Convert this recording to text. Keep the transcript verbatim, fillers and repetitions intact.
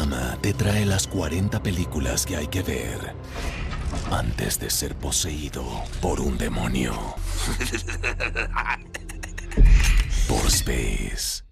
Horrorama te trae las cuarenta películas que hay que ver antes de ser poseído por un demonio. Por Space.